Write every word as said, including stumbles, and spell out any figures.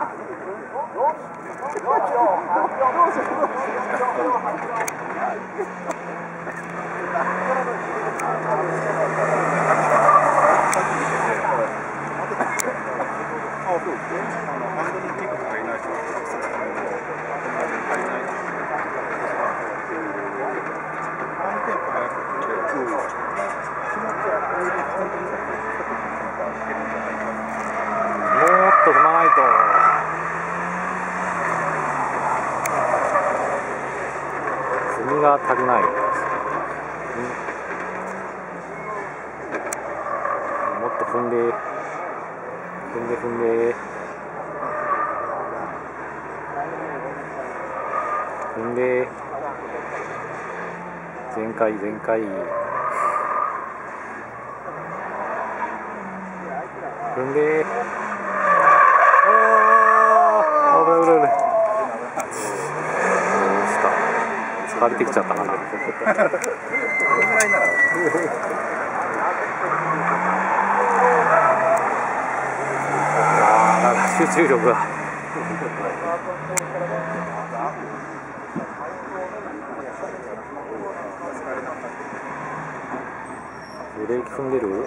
と踏まないと。踏みが足りない。もっと踏んで踏んで踏んで踏んで全開全開踏んで疲れてきちゃったかな。あー、集中力が。ブレーキ踏んでる？